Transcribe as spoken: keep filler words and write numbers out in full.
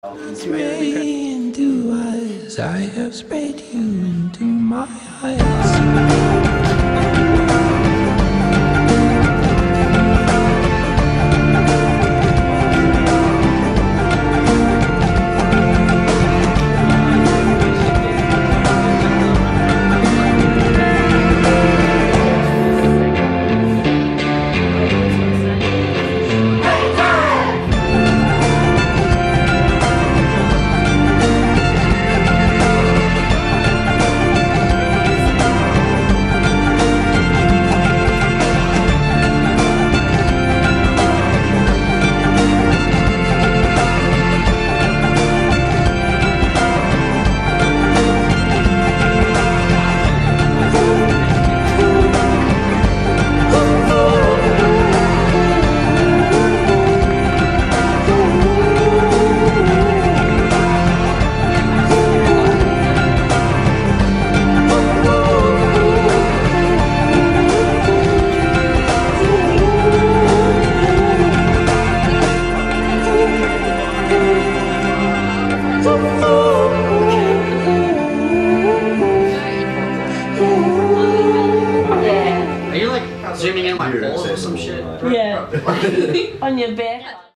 Spray into us, I have sprayed you into my eyes. Are you like zooming in my balls or some shit? Yeah. On your back.